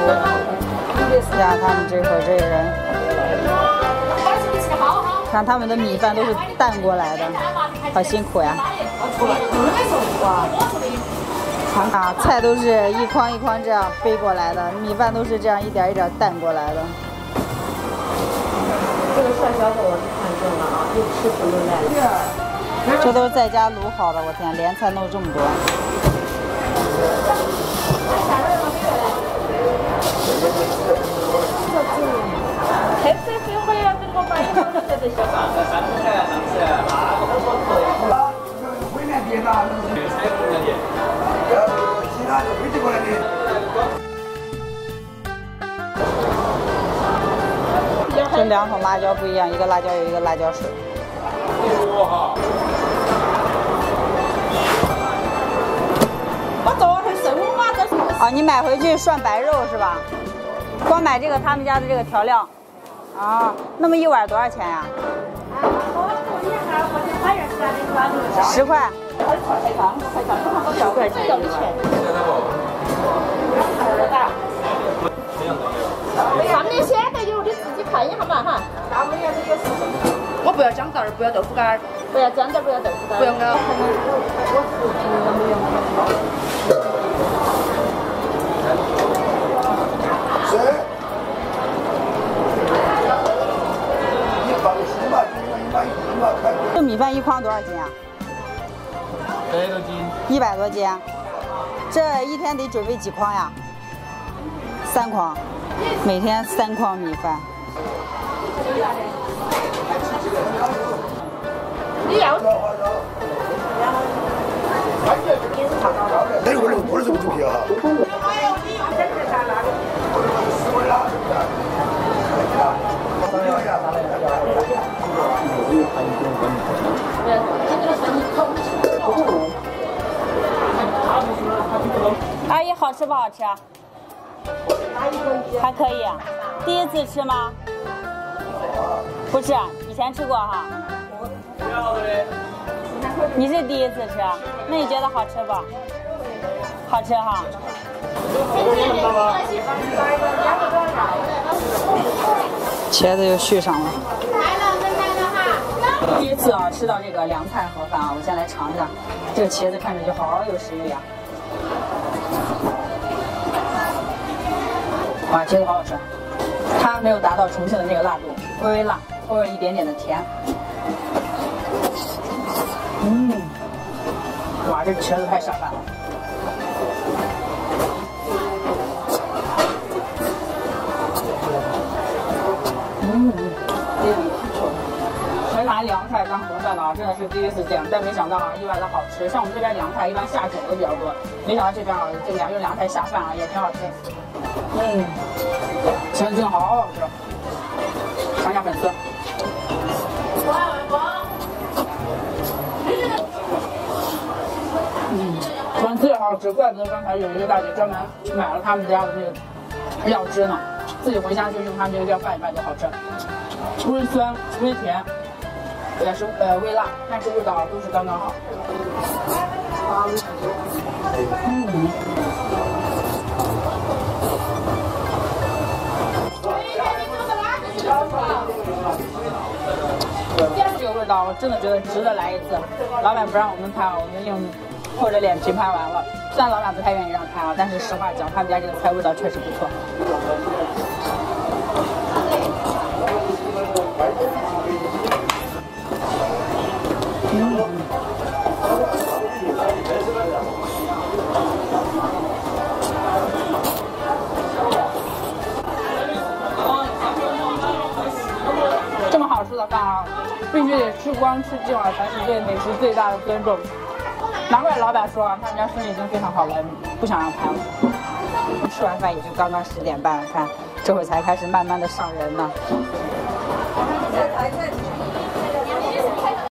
呀，他们这会儿这些人，看他们的米饭都是担过来的，好辛苦呀！啊，菜都是一筐一筐这样背过来的，米饭都是这样一点一点担过来的。 这个帅小伙我是看中了啊，又吃苦又耐劳。 这都是在家卤好的，我天，连菜弄这么多。这两桶辣椒不一样，一个辣椒油，一个辣椒水。啊，你买回去涮白肉是吧？光买这个他们家的这个调料。啊，那么一碗多少钱呀？10块。 10块钱一碗。上面写的有，你自己看一下嘛哈。我不要姜蛋儿，不要豆腐干儿，不要姜蛋儿，不要豆腐干儿，不要啊。 这米饭一筐多少斤啊 100多斤。 100多斤。这一天得准备几筐呀？3筐，每天3筐米饭。 你要？ 那会儿我是怎么煮皮啊？ 阿姨，好吃不好吃？还可以。第一次吃吗？不是，以前吃过哈。你是第一次吃，那你觉得好吃不？好吃哈。茄子又续上了。第一次啊，吃到这个凉菜盒饭啊，我先来尝一下。这个茄子看着就好有食欲呀。哇，茄子好好吃，它没有达到重庆的那个辣度，微微辣，偶尔一点点的甜。哇，这茄子太下饭了。还拿凉菜当盒饭的啊，真的是第一次见，但没想到啊，意外的好吃。像我们这边凉菜一般下酒的比较多，没想到这边啊，这用凉菜下饭啊，也挺好吃。茄子真的好好吃，尝一下粉丝。粉丝也好吃，怪不得刚才有一个大姐专门去买了他们家的那个料汁呢，自己回家就用他们这个料拌一拌就好吃，微酸微甜，也是微辣，但是味道都是刚刚好。这个味道我真的觉得值得来一次。老板不让我们拍啊，我们硬厚着脸皮拍完了。虽然老板不太愿意让拍啊，但是实话讲，他们家这个菜味道确实不错。这么好吃的饭啊，必须得吃光吃尽了，才是对美食最大的尊重。难怪老板说啊，他们家生意已经非常好了，不想让拍了。吃完饭也就刚刚10点半，看这会才开始慢慢的上人呢。